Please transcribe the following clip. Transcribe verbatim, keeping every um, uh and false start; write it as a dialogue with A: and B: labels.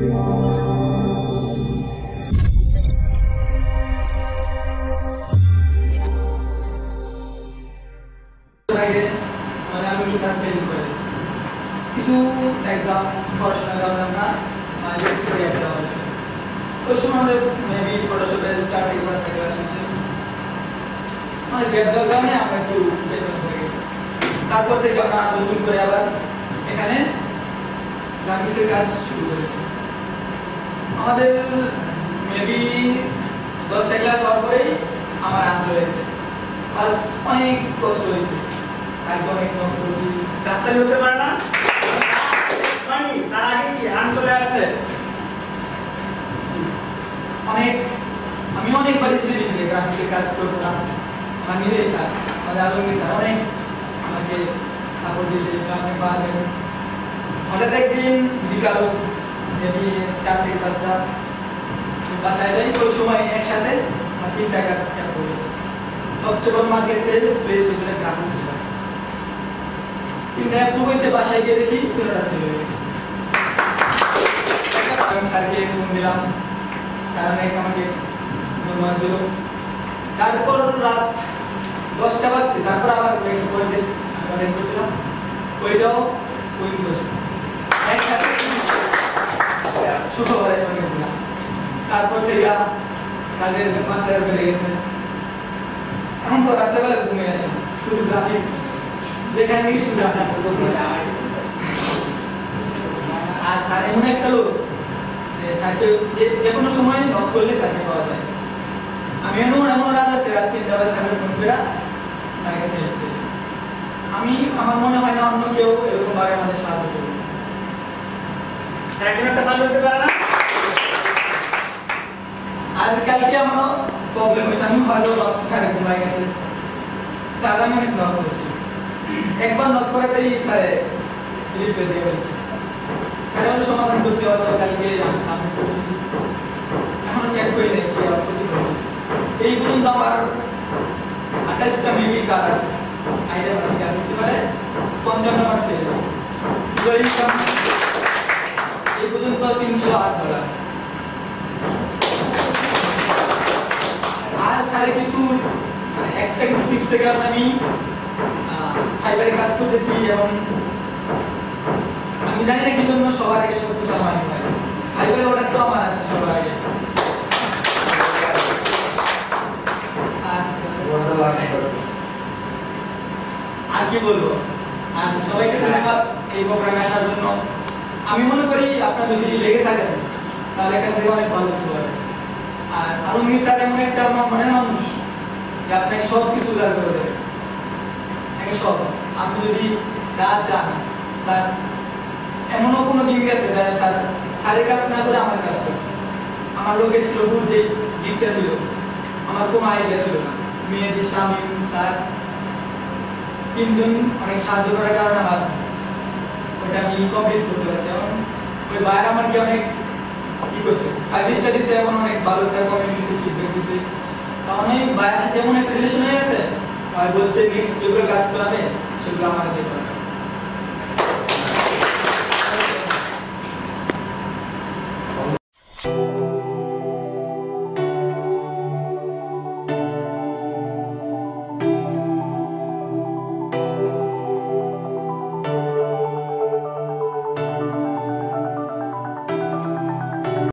A: কিছু এক্সাম পড়াশোনার কারণে আমরা ছুটি একটা দেওয়া হয়েছে। ওই সময় আমাদের মেবি ফটোশপের চার থেকে পাঁচটা ক্লাস হয়েছে। আমাদের গ্যাপ দেওয়ার কারণে আমরা একটু পেছনে পড়ে গেছি। তারপর থেকে আমরা নতুন করে আবার এখানে গ্রাফিক্সের কাজ শুরু করেছি। আমাদের মেবি দশটা ক্লাস হওয়ার পরেই আমার আন চলে গেছে। ফার্স্ট অনেক কষ্ট হয়েছে, সাইকে অনেক নক করেছি।
B: ডাক্তারি হতে পারে না মানে তার আগে কি আন চলে আসছে
A: অনেক। আমি অনেক বাড়ি ছিল যে গ্রাফিক্সের কাজ করতাম, আমার নিজেই স্যার আমাদের আলমগীর স্যার অনেক আমাকে সাপোর্ট দিয়েছে, আপনি পারবেন। হঠাৎ একদিন বিকাল মেবি চার থেকে পাঁচটা বাসায় যাই, ওই সময় একসাথে আমার তিন টাকা ক্যাপ করেছে। সবচেয়ে বড় মার্কেট প্লেস প্লেস হচ্ছে গ্রাফিক্স ছিল। তিনটা অ্যাপ্রুভ হয়েছে, বাসায় গিয়ে দেখি তিনটা সেল হয়ে গেছে। আমি স্যারকে ফোন দিলাম, স্যার অনেক আমাকে ধন্যবাদ দিল। তারপর রাত দশটা বাজছে, তারপর আবার কোর্টেস আমি অর্ডার করেছিলাম, ওইটাও উইন করেছি একসাথে শুক্রবারের সঙ্গে দিলাম। তারপর থেকে কাজের মাত্রা বেড়ে গেছে। এখন তো রাত্রেবেলা ঘুমিয়ে আসে শুধু গ্রাফিক্স, যেখানে শুধু গ্রাফিক্স। আর স্যার এমন একটা লোক যে স্যারকে যে কোনো সময় নক করলে স্যারকে পাওয়া যায়। আমি এমন এমন রাত আছে রাত তিনটা বাজে স্যারকে ফোন করে স্যারের কাছে হেল্প পেয়েছি। আমি আমার মনে হয় না অন্য কেউ এরকম ভাবে আমাদের সাহায্য করবে।
B: স্যার একটা ভালো হতে পারে না।
A: আর কালকে আমারও প্রবলেম হয়েছে, আমি ভালো ভাবছি স্যারের ঘুমাই গেছে। স্যার আমি অনেক নক করেছি, একবার নক করাতেই স্যারে রিপ্লাই দিয়ে বলছে। স্যার আমি সমাধান করছি, অথবা কালকে আমি সাবমিট করছি, এখনো চেক করি নাই কি আপত্তি করেছে। এই পর্যন্ত আমার আঠাশটা মেবি কার্ড আছে, আইটেম আছে গ্রাফিক্স পেপারে, পঞ্চান্ন মাস সেল আছে। এই পর্যন্ত তিনশো আট ডলার। আর স্যারের কিছু এক্সট্রা কিছু টিপসের কারণে আমি ফাইবারে কাজ করতেছি, এবং আমি জানি না কি জন্য সবার আগে সব কিছু আমার হয়। ফাইবারের অর্ডার তো আমার আসছে সবার আগে। আর কি বলবো, আর সবাইকে ধন্যবাদ এই প্রোগ্রামে আসার জন্য। আমি মনে করি আপনার যদি লেগে থাকেন তাহলে এখান থেকে অনেক ভালো কিছু হবে। আর আলমগীর স্যার এমন একটা আমার মনের মানুষ যে আপনাকে সব কিছু উদার করে দেবে, আপনাকে সব। আপনি যদি যা চান, স্যার এমনও কোনো দিন গেছে স্যার স্যারের কাজ না করে আমার কাজ করছে। আমার লোকের ছিল যে গিফটটা ছিল, আমার কোনো আইডিয়া ছিল না। মেয়েদি শামিম স্যার তিনজন অনেক সাহায্য করার কারণে আমার ওইটা আমি কমপ্লিট করতে পারছি। এবং ওই বাইরে আমাকে অনেক কি করছে, ফাইভ স্টার দিছে, এবং অনেক ভালো একটা কমেন্ট দিছে, ফিডব্যাক দিছে। অনেক বাইরের সাথে এমন একটা রিলেশন হয়ে গেছে, বলছে নেক্সট যেগুলো কাজ করাবে সেগুলো আমাদের দেখবে।